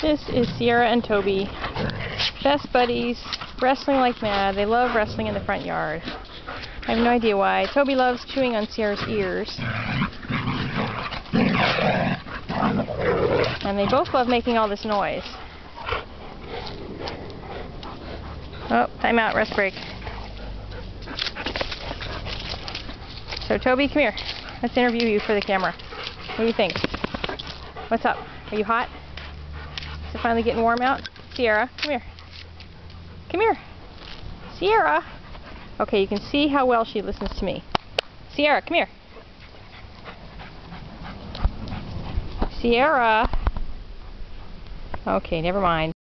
This is Ciara and Toby, best buddies, wrestling like mad. They love wrestling in the front yard. I have no idea why. Toby loves chewing on Ciara's ears. And they both love making all this noise. Oh, time out, rest break. So Toby, come here. Let's interview you for the camera. What do you think? What's up? Are you hot? Is it finally getting warm out? Ciara, come here. Come here. Ciara. Okay, you can see how well she listens to me. Ciara, come here. Ciara. Okay, never mind.